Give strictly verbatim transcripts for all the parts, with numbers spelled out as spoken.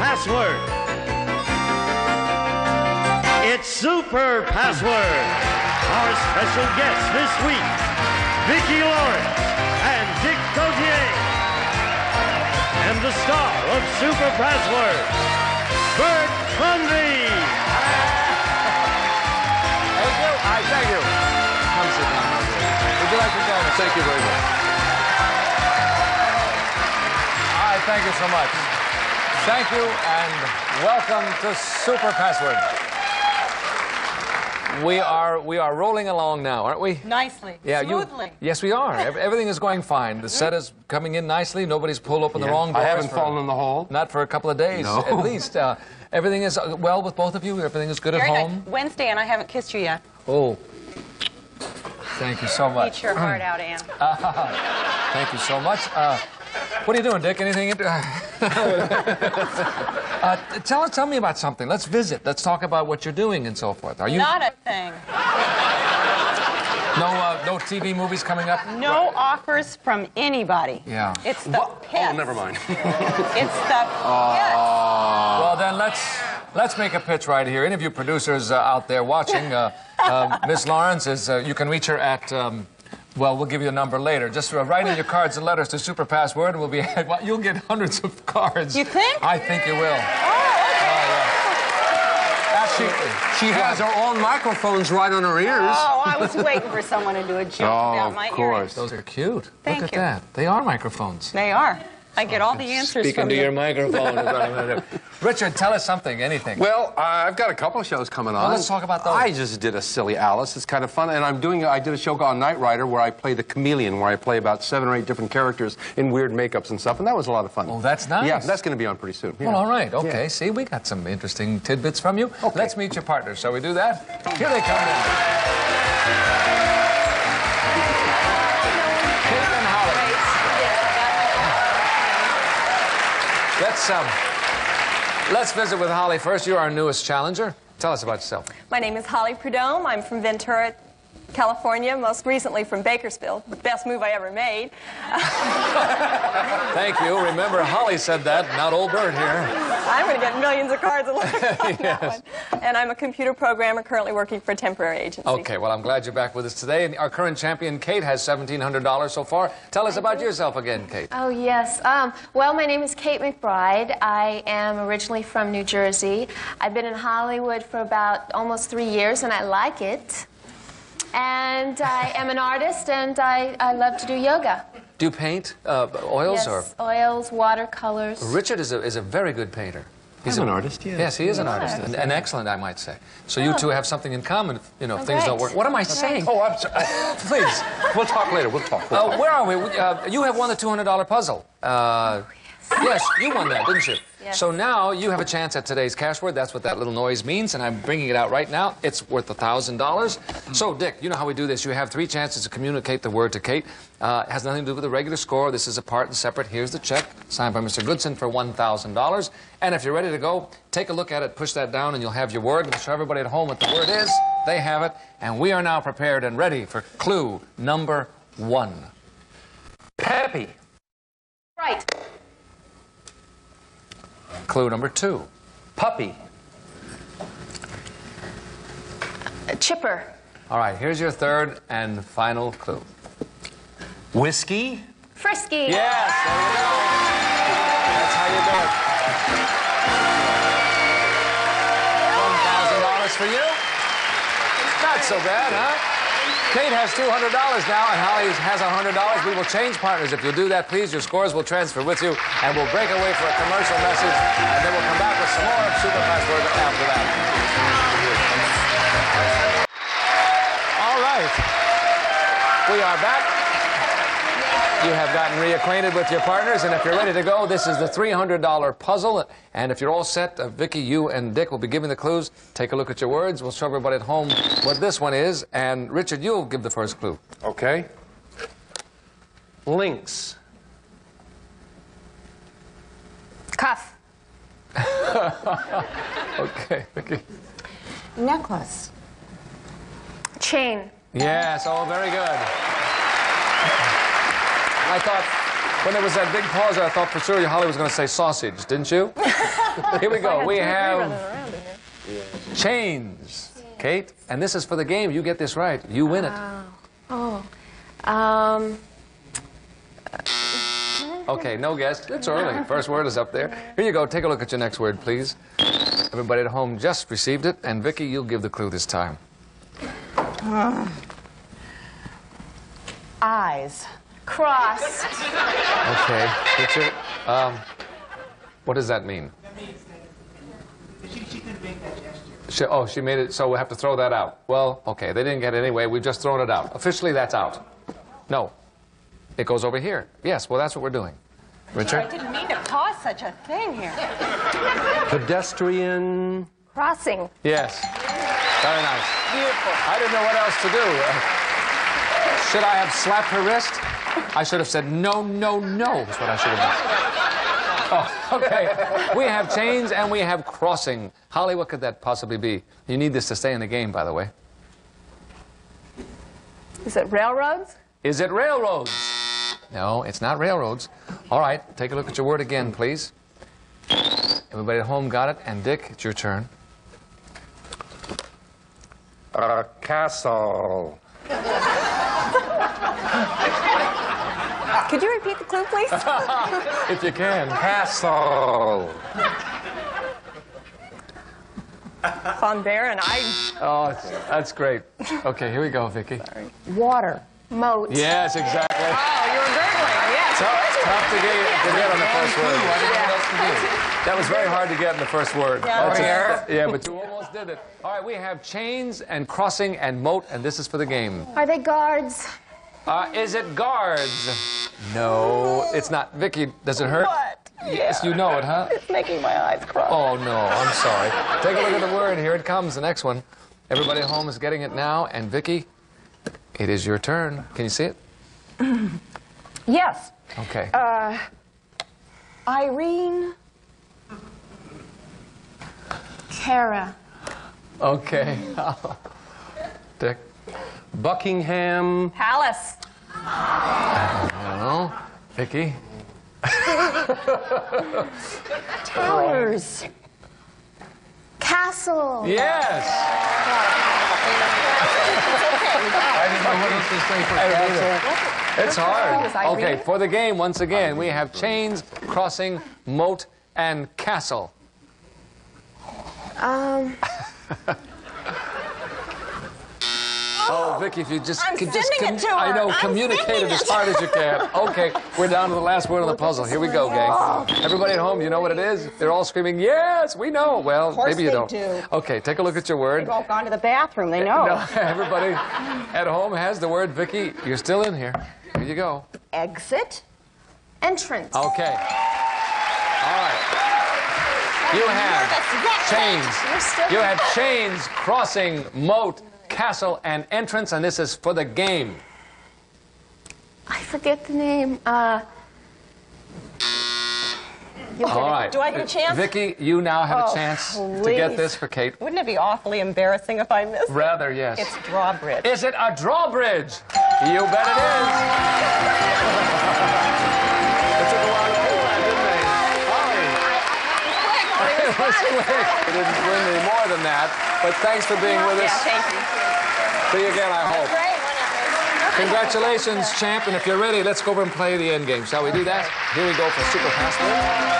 password. It's Super Password. Our special guests this week, Vicki and Dick Gautier. And the star of Super Password, Bert Convy. Thank you. I thank you. Come sit down. Would you like to join us? Thank you very much. All right, thank you so much. Thank you, and welcome to Super Password. We are we are rolling along now, aren't we? Nicely. Yeah, smoothly. You, yes, we are. Everything is going fine. The set is coming in nicely. Nobody's pulled open yeah. the wrong doors. I haven't for, fallen in the hole. Not for a couple of days, no. at least. Uh, everything is well with both of you. Everything is good Very at home. Nice. Wednesday, and I haven't kissed you yet. Oh, thank you so much. Eat your heart out, Ann. Uh, thank you so much. Uh, what are you doing, Dick? Anything? uh, tell tell me about something. Let's visit. Let's talk about what you're doing and so forth. Are you not a thing? No, uh, no T V movies coming up. No offers from anybody. Yeah. It's the what? pits. Oh, never mind. It's the uh, pits. Well, then let's let's make a pitch right here. Any of you producers uh, out there watching, uh, uh, Miss Lawrence is. Uh, you can reach her at. Um, Well, we'll give you a number later. Just uh, write in your cards and letters to Super Password, and we'll be. Well, you'll get hundreds of cards. You think? I think you will. Oh, okay. Oh, yeah. Absolutely. She has her own microphones right on her ears. Oh, I was waiting for someone to do a joke oh, about my of course. earrings. Those are cute. Thank Look at you. that. They are microphones. They are. I get all the answers Speaking from to you. your microphone. Richard, tell us something, anything. Well, uh, I've got a couple of shows coming on. Well, let's talk about those. I just did a silly Alice. It's kind of fun. And I'm doing, I did a show called Knight Rider where I play the chameleon, where I play about seven or eight different characters in weird makeups and stuff. And that was a lot of fun. Oh, that's nice. Yeah, that's going to be on pretty soon. Yeah. Well, all right. Okay. Yeah. See, we got some interesting tidbits from you. Okay. Let's meet your partners. Shall we do that? Here they come now. Kate and Holly. Let's, um, let's visit with Holly first. You're our newest challenger. Tell us about yourself. My name is Holly Prudhomme. I'm from Ventura, California, most recently from Bakersfield. The best move I ever made. Thank you. Remember, Holly said that, not old Bert here. I'm going to get millions of cards along Yes. that one. And I'm a computer programmer currently working for a temporary agency. Okay, well, I'm glad you're back with us today. And our current champion, Kate, has seventeen hundred dollars so far. Tell us about yourself again, Kate. Oh, yes. Um, well, my name is Kate McBride. I am originally from New Jersey. I've been in Hollywood for about almost three years, and I like it. And I am an artist, and I, I love to do yoga. Do you paint uh, oils? Yes, or oils, watercolors. Richard is a, is a very good painter. He's I'm a, an artist, yes. Yes, he is an You artist, are. and, and excellent, I might say. So you Oh. two have something in common. If, you know, Oh, things great. don't work. What am I saying? Oh, I'm sorry. Please. We'll talk later. We'll talk. We'll Uh, talk. where are we? we uh, you have won the two hundred dollar puzzle. Uh, yes, you won that, didn't you? Yes. So now you have a chance at today's cash word. That's what that little noise means, and I'm bringing it out right now. It's worth one thousand dollars. So, Dick, you know how we do this. You have three chances to communicate the word to Kate. Uh, it has nothing to do with the regular score. This is apart and separate. Here's the check, signed by Mister Goodson for one thousand dollars. And if you're ready to go, take a look at it, push that down, and you'll have your word. And show everybody at home what the word is. They have it. And we are now prepared and ready for clue number one. Peppy. Right. Clue number two. Puppy. Chipper. All right, here's your third and final clue. Whiskey. Frisky. Yes, there you go. That's how you do it. one thousand dollars for you. Not so bad, huh? Kate has two hundred dollars now, and Holly has one hundred dollars. We will change partners. If you'll do that, please, your scores will transfer with you, and we'll break away for a commercial message, and then we'll come back with some more of Super Password after that. All right. We are back. You have gotten reacquainted with your partners, and if you're ready to go, this is the three hundred dollar puzzle. And if you're all set, uh, Vicki, you and Dick will be giving the clues. Take a look at your words. We'll show everybody at home what this one is. And Richard, you'll give the first clue. Okay. Lynx. Cuff. Okay, Vicki. Necklace. Chain. Yes, oh, very good. I thought, when there was that big pause, I thought for sure Holly was going to say sausage, didn't you? Here we go. We have chains, Kate, and this is for the game. You get this right, you win it. Oh. Um. Okay, no guess. It's early. First word is up there. Here you go. Take a look at your next word, please. Everybody at home just received it, and Vicki, you'll give the clue this time. Uh, eyes. Crossed. Okay, picture. Um, what does that mean? That means that she, she couldn't make that gesture. She, oh, she made it, so we'll have to throw that out. Well, okay, they didn't get it anyway. We've just thrown it out. Officially, that's out. No. It goes over here. Yes, well, that's what we're doing. Richard? I didn't mean to cause such a thing here. Pedestrian. Crossing. Yes. Very nice. Beautiful. I didn't know what else to do. Uh, should I have slapped her wrist? I should have said, no, no, no, is what I should have done. Oh, okay. We have chains and we have crossing. Holly, what could that possibly be? You need this to stay in the game, by the way. Is it railroads? Is it railroads? No, it's not railroads. All right, take a look at your word again, please. Everybody at home got it, and Dick, it's your turn. Uh, castle. Could you repeat the clue, please? If you can. Castle. Von Bear and I. Oh, it's, that's great. Okay, here we go, Vicki. Water. Moat. Yes, exactly. Oh, you were gurgling. Yes. Tough, tough to get, to get on the first word. That was very hard to get in the first word. Yeah. That's a- yeah, but you almost did it. All right, we have chains and crossing and moat, and this is for the game. Are they guards? Uh, is it guards? No, it's not. Vicki, does it hurt? What? Yes, you know it, huh? It's making my eyes cross. Oh, no, I'm sorry. Take a look at the word. Here it comes, the next one. Everybody at home is getting it now, and Vicki, it is your turn. Can you see it? Yes. Okay. Uh, Irene. Kara. Okay. Dick? Buckingham. Palace. No. Vicki? Towers. Castle. Yes! I didn't know what else to say for castle. It's hard. Okay, for the game, once again, we have chains, crossing, moat, and castle. Um. Oh, Vicki, if you just I'm could just sending it to her. I know, I'm communicate it sending as it. hard as you can. Okay, we're down to the last word on the puzzle. Here we go, gang. Everybody at home, you know what it is? They're all screaming, yes, we know. Well, course maybe you they don't. do. Okay, take a look at your word. They've all gone to the bathroom. They know. No, everybody at home has the word. Vicki, you're still in here. Here you go. Exit. Entrance. Okay. All right. You have chains. You have chains, crossing, moat, castle, and entrance, and this is for the game. I forget the name. Uh. All right. Do I get a chance? Vicki, you now have Oh, a chance to please. get this for Kate. Wouldn't it be awfully embarrassing if I missed? Rather, yes. It's drawbridge. Is it a drawbridge? You bet it is. It took a while to pull that, didn't they? Holly. It was quick. You didn't win any more than that, but thanks for being with us. Yeah, thank you. See you again, I hope. Great. Congratulations, champ, and if you're ready, let's go over and play the end game. Shall we do that? Here we go for Super Password.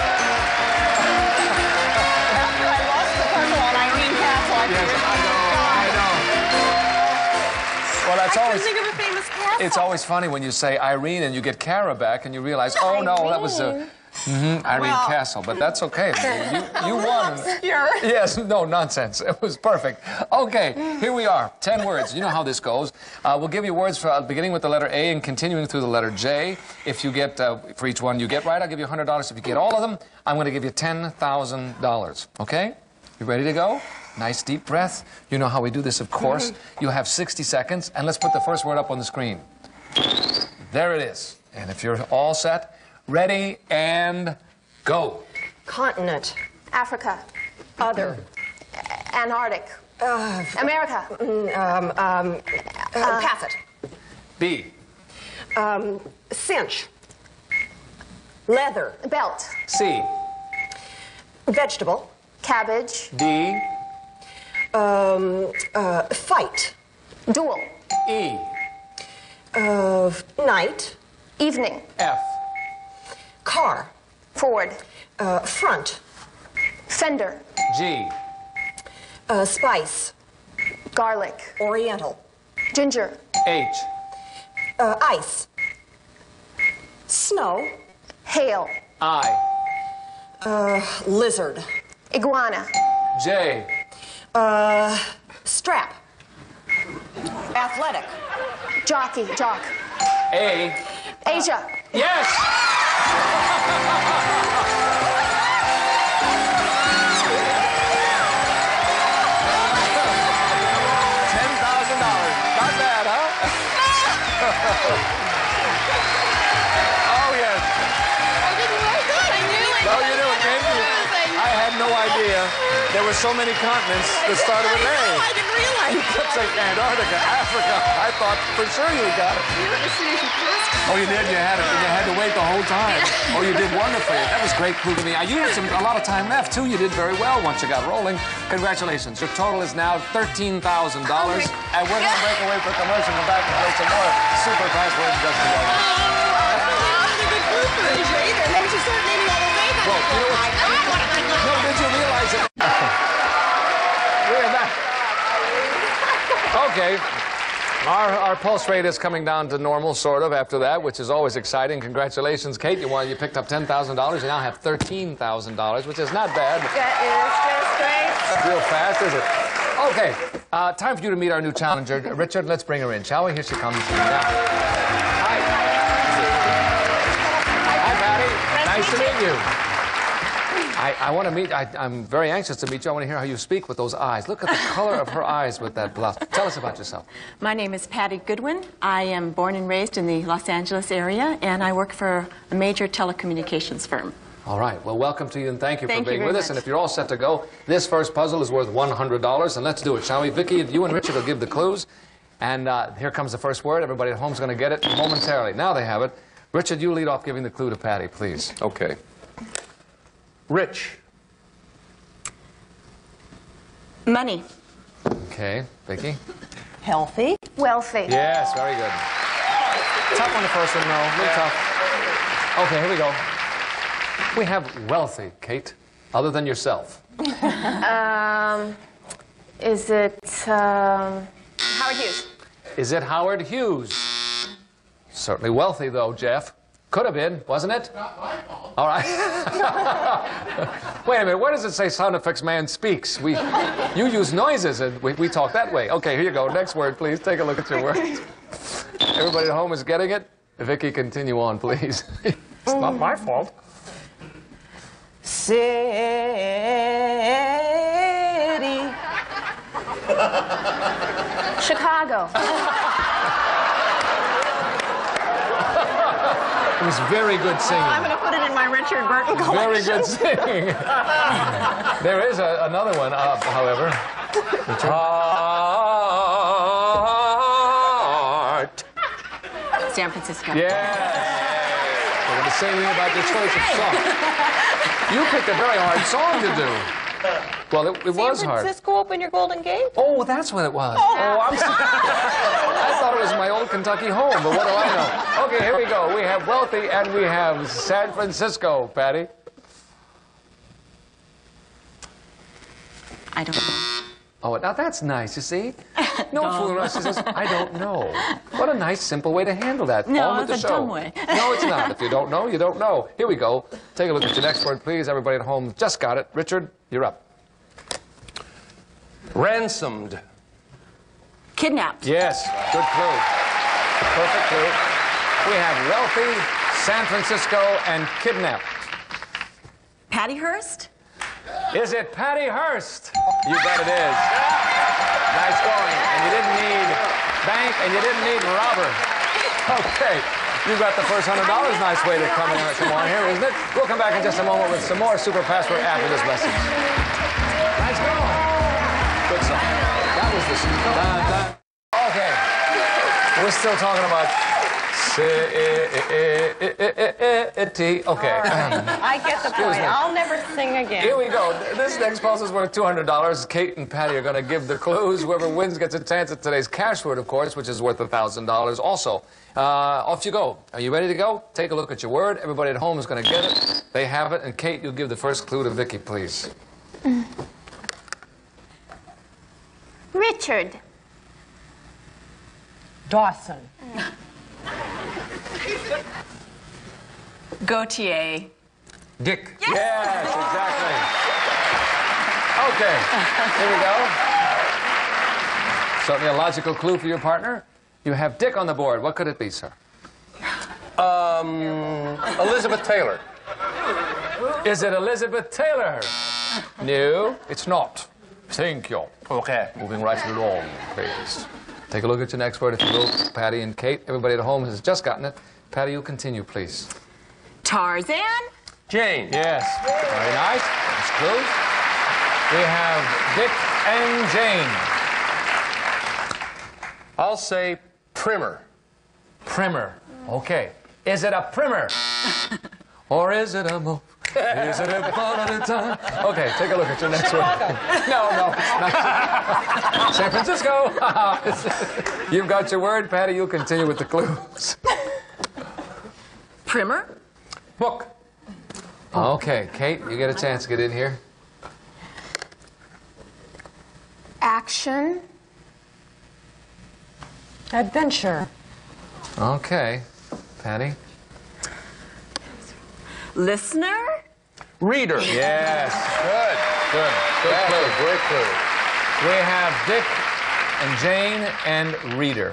After I lost the puzzle on Irene Castle, I Yes, figured, I know, I know. Well, that's I always... couldn't think of a famous castle. It's always funny when you say Irene and you get Kara back and you realize, oh no, that was a mm-hmm, Irene Well- Castle. But that's okay. You, you won. Obscure. Yes, no nonsense. It was perfect. Okay, here we are. Ten words. You know how this goes. Uh, we'll give you words for, uh, beginning with the letter A and continuing through the letter J. If you get, uh, for each one you get right, I'll give you one hundred dollars. If you get all of them, I'm going to give you ten thousand dollars. Okay? You ready to go? Nice deep breath. You know how we do this, of course. You have sixty seconds, and let's put the first word up on the screen. There it is. And if you're all set, ready and go. Continent. Africa. Other. Antarctic. Uh, America. um, um, uh, pass it. B. Um, cinch. Leather. Belt. C. Vegetable. Cabbage. D. Um, uh, fight. Dual. E. Uh, night. Evening. F. Car. Ford. Uh, front. Fender. G. Uh, spice. Garlic. Oriental. Ginger. H. Uh, ice. Snow. Hail. I. Uh, lizard. Iguana. J. Uh, strap. Athletic. Jockey. Jock. A. Asia. Yes! ten thousand dollars. Not bad, huh? Oh, yes. I didn't know that. I knew it. Oh, you knew it, didn't you? I had no idea. There were so many continents that started with A. I didn't realize. You kept saying Antarctica, Africa. I thought for sure you got it. You as soon as you passed. Oh, you did? You had it. You had to wait the whole time. Oh, you did wonderfully. That was great clue to me. You had some, a lot of time left, too. You did very well once you got rolling. Congratulations. Your total is now thirteen thousand dollars. And we're going to break away for commercial and come back and play some more Super Password just a moment. Then she started naming all the ways. Well, you know what? No, did you realize it? We're back. Okay. Our, our pulse rate is coming down to normal, sort of, after that, which is always exciting. Congratulations, Kate. You, won, you picked up ten thousand dollars. You now have thirteen thousand dollars, which is not bad. That is just great. Real fast, is it? Okay. Uh, time for you to meet our new challenger. Richard, let's bring her in, shall we? Here she comes. Now. Hi. Hi, Patty. Nice to meet you. I, I want to meet, I, I'm very anxious to meet you. I want to hear how you speak with those eyes. Look at the color of her eyes with that blush. Tell us about yourself. My name is Patty Goodwin. I am born and raised in the Los Angeles area, and I work for a major telecommunications firm. All right. Well, welcome to you, and thank you Thank for you being very with us. much. And if you're all set to go, this first puzzle is worth one hundred dollars, and let's do it, shall we? Vicki, you and Richard will give the clues. And uh, here comes the first word. Everybody at home's going to get it momentarily. Now they have it. Richard, you lead off giving the clue to Patty, please. Okay. Rich. Money. Okay. Vicki? Healthy. Wealthy. Yes, very good. Tough on the first one, no. A little tough. Okay, here we go. We have wealthy, Kate, other than yourself. Um, is it, um, Howard Hughes. Is it Howard Hughes? Certainly wealthy, though, Jeff. Could have been, wasn't it? Not my fault. All right. Wait a minute, where does it say sound effects man speaks? We, you use noises, and we, we talk that way. Okay, here you go. Next word, please. Take a look at your words. Everybody at home is getting it? Vicki, continue on, please. It's not my fault. City. Chicago. It was very good singing. I'm going to put it in my Richard Burton collection. Very good singing. There is a, another one, uh, however. Heart. San Francisco. Yes. We're going to sing about your choice of song. You picked a very hard song to do. Well, it, it was San hard. Francisco open your Golden Gate? Oh, that's what it was. Oh, I'm sorry. I thought it was my old Kentucky home, but what do I know? Okay, here we go. We have wealthy and we have San Francisco, Patty. I don't know. Oh, now that's nice, you see? No fooling around. She says, I don't know. What a nice, simple way to handle that. No, On with the it's a show. dumb way. No, it's not. If you don't know, you don't know. Here we go. Take a look at your next word, please. Everybody at home just got it. Richard, you're up. Ransomed. Kidnapped. Yes, good clue. Perfect clue. We have wealthy, San Francisco, and kidnapped. Patty Hearst. Is it Patty Hearst? You bet it is. Nice going. And you didn't need bank, and you didn't need robber. Okay. You got the first one hundred dollars. Nice way to come in come on here, isn't it? We'll come back in just a moment with some more Super Password after this message. Nice going. Good song. That was the dun, dun. Okay. We're still talking about city. I-T. Okay. I get the point. I'll never sing again. Here we go. This next puzzle is worth two hundred dollars. Kate and Patty are going to give the clues. Whoever wins gets a chance at today's cash word, of course, which is worth one thousand dollars also. Uh, off you go. Are you ready to go? Take a look at your word. Everybody at home is going to get it. They have it. And Kate, you'll give the first clue to Vicki, please. Richard. Dawson. Gautier. Dick. Yes, exactly. Okay, here we go. Certainly a logical clue for your partner. You have Dick on the board. What could it be, sir? Um, Elizabeth Taylor. Is it Elizabeth Taylor? No, it's not. Thank you. Okay. Moving right along, please. Take a look at your next word, if you will, Patty and Kate. Everybody at home has just gotten it. Patty, you continue, please. Tarzan. Jane. Yes. Very nice. That's clues. We have Dick and Jane. I'll say primer. Primer. Okay. Is it a primer? Or is it a mo? Is it a one at a time? Okay, take a look at your next one. No, no. Not San Francisco. You've got your word, Patty. You'll continue with the clues. Primer. Book. Okay, Kate, you get a chance to get in here. Action. Adventure. Okay, Patty. Listener. Reader. Yes. Good. Good. Good That's clue. a great clue. We have Dick and Jane and Reader.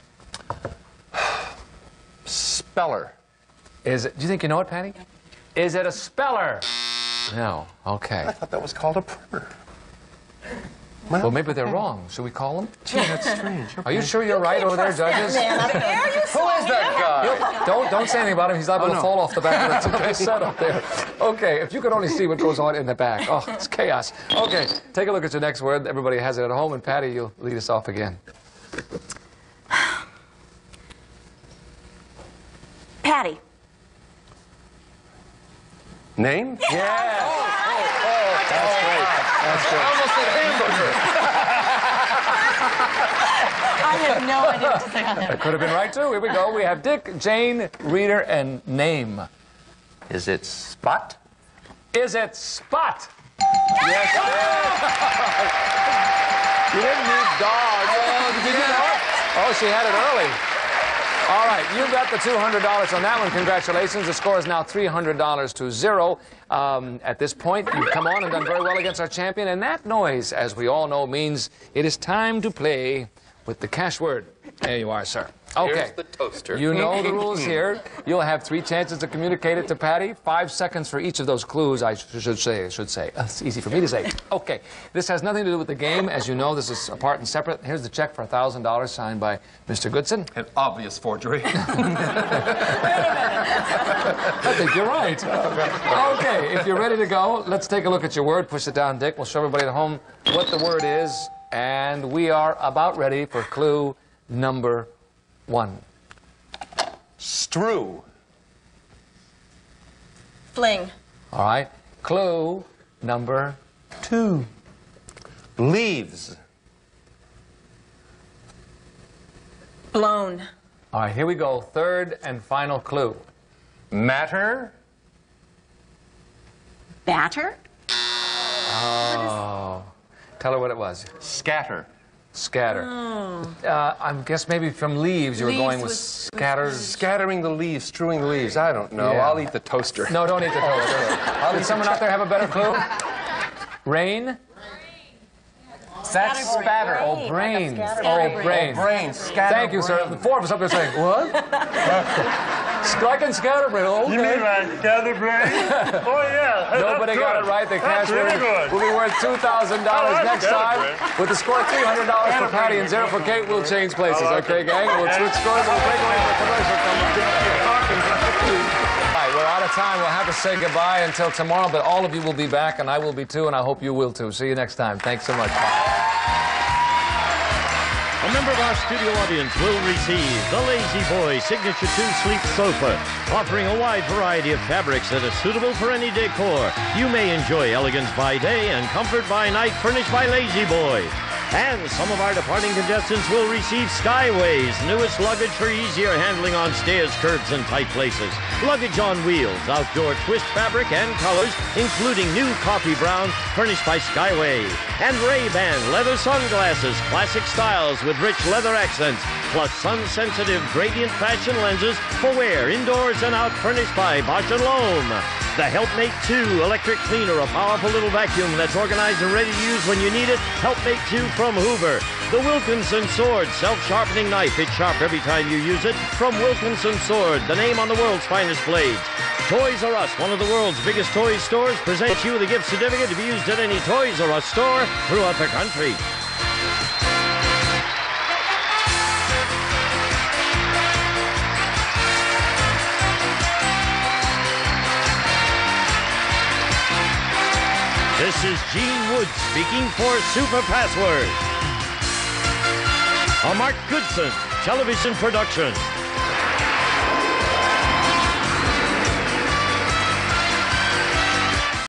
Speller. Is it? Do you think you know it, Patty? Is it a speller? No. Okay. I thought that was called a primer. Well, maybe they're wrong. Should we call them? Gee, that's strange. Are you sure you're right over there, judges? Man up there, you Who is that guy? Don't don't say anything about him. He's liable Oh, to no. fall off the back of the set up there. Okay, if you could only see what goes on in the back. Oh, it's chaos. Okay, take a look at your next word. Everybody has it at home, and Patty, you'll lead us off again. Patty. Name? Yes. Oh, oh, That's great. That's I good. almost said hamburger. I have no idea what to say on that. That could have been right, too. Here we go. We have Dick, Jane, Reader, and Name. Is it Spot? Is it Spot? Yes, it is. You didn't need dog. Oh, did you get it? Oh, she had it early. All right, you got the two hundred dollars on that one. Congratulations. The score is now three hundred dollars to zero. Um, at this point, you've come on and done very well against our champion. And that noise, as we all know, means it is time to play with the cash word. There you are, sir. Okay. Here's the toaster. You know the rules here. You'll have three chances to communicate it to Patty. Five seconds for each of those clues, I sh should say. I should say. It's easy for me to say. Okay. This has nothing to do with the game. As you know, this is apart and separate. Here's the check for one thousand dollars signed by Mister Goodson. An obvious forgery. I think you're right. Okay, if you're ready to go, let's take a look at your word. Push it down, Dick. We'll show everybody at home what the word is. And we are about ready for clue number one. Strew. Fling. All right. Clue number two. Leaves. Blown. All right, here we go. Third and final clue. Matter. Batter. Oh. Tell her what it was. Scatter. Scatter. Oh. Uh, I guess maybe from leaves you were Leaves going with was- scatters. Scattering the leaves, strewing the leaves. I don't know. Yeah. I'll eat the toaster. No, don't eat the toaster. Did someone out there have a better clue? Rain? That's spatter. Oh, brains. Oh, brains. Brains. Scatter Thank you, sir. The four of us up there saying, what? Like in scatterbrain. Okay. You mean like scatterbrain? Oh, yeah. Hey, Nobody that's got good. it right. The That's cash really will, good. will be worth two thousand dollars I like next time. scatterbrain. With the score three hundred dollars for Patty and zero for Kate, we'll change places. I like Okay, it. gang? We'll switch scores and we'll break away for a commercial. All right, we're out of time. We'll have to say goodbye until tomorrow, but all of you will be back, and I will be too, and I hope you will too. See you next time. Thanks so much. Bye. A member of our studio audience will receive the Lazy Boy Signature two Sleep Sofa, offering a wide variety of fabrics that are suitable for any decor. You may enjoy elegance by day and comfort by night, furnished by Lazy Boy. And some of our departing contestants will receive Skyway's newest luggage for easier handling on stairs, curbs, and tight places. Luggage on wheels, outdoor twist fabric and colors, including new coffee brown, furnished by Skyway. And Ray-Ban leather sunglasses, classic styles with rich leather accents, plus sun-sensitive gradient fashion lenses for wear indoors and out, furnished by Bosch and Loam. The Helpmate two electric cleaner, a powerful little vacuum that's organized and ready to use when you need it. Helpmate two from Hoover. The Wilkinson Sword, self-sharpening knife. It's sharp every time you use it. From Wilkinson Sword, the name on the world's finest blades. Toys R Us, one of the world's biggest toy stores, presents you with a gift certificate to be used at any Toys R Us store throughout the country. This is Gene Wood speaking for Super Password. A Mark Goodson television production.